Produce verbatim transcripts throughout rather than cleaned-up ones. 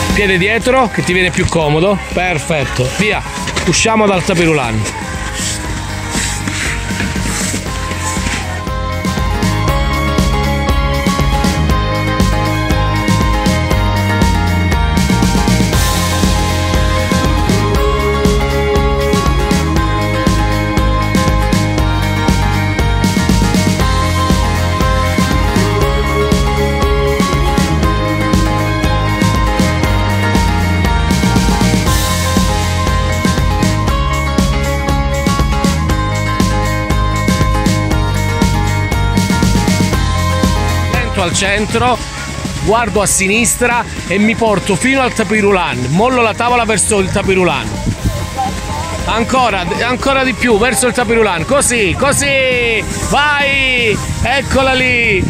piede dietro che ti viene più comodo, perfetto, via, usciamo dal tapirulan. Al centro, guardo a sinistra e mi porto fino al tapirulan, mollo la tavola verso il tapirulan, ancora, ancora di più verso il tapirulan, così, così, vai, eccola lì.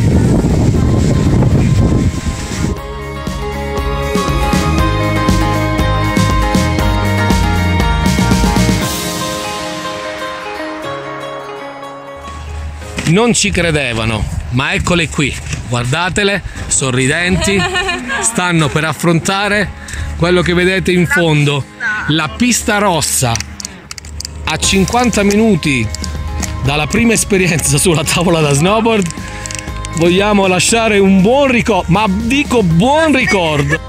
Non ci credevano, ma eccole qui, guardatele, sorridenti, stanno per affrontare quello che vedete in fondo, la pista rossa. A cinquanta minuti dalla prima esperienza sulla tavola da snowboard, vogliamo lasciare un buon ricordo, ma dico buon ricordo.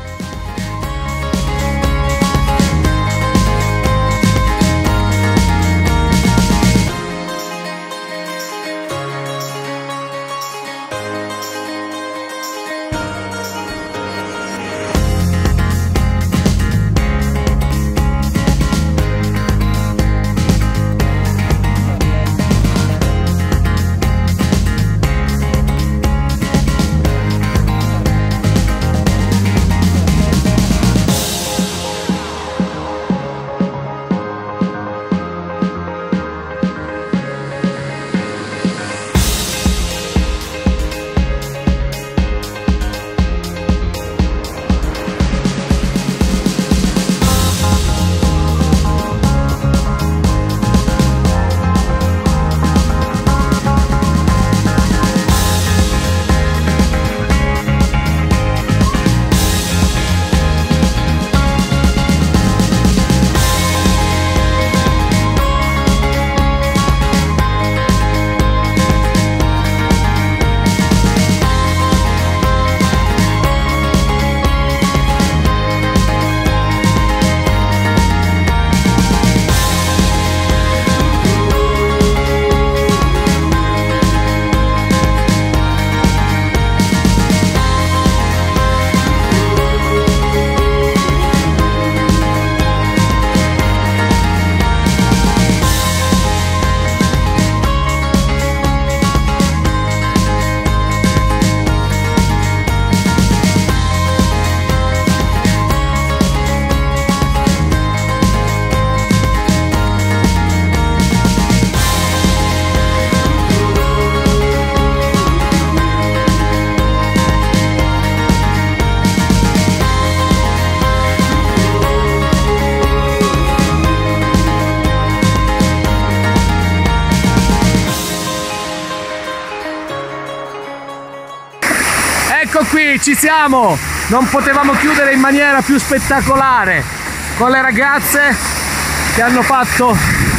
Ecco qui, ci siamo! Non potevamo chiudere in maniera più spettacolare con le ragazze che hanno fatto...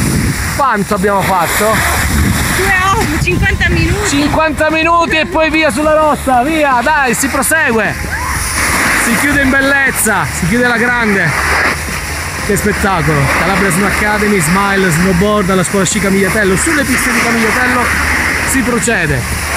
Quanto abbiamo fatto? Due ore, cinquanta minuti! cinquanta minuti e poi via sulla rossa, via, dai, si prosegue! Si chiude in bellezza, si chiude alla grande! Che spettacolo! Calabria Snow Academy, Smile, Snowboard alla scuola sci Camigliatello, sulle piste di Camigliatello si procede.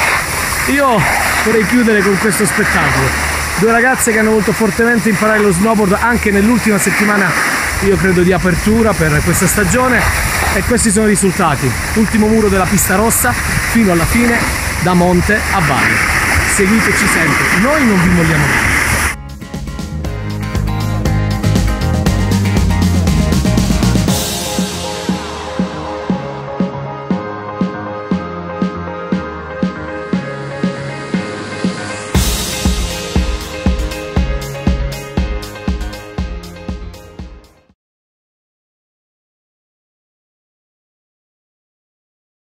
Io vorrei chiudere con questo spettacolo. Due ragazze che hanno voluto fortemente imparare lo snowboard anche nell'ultima settimana, io credo, di apertura per questa stagione, e questi sono i risultati. Ultimo muro della pista rossa fino alla fine, da monte a valle. Seguiteci sempre, noi non vi molliamo mai.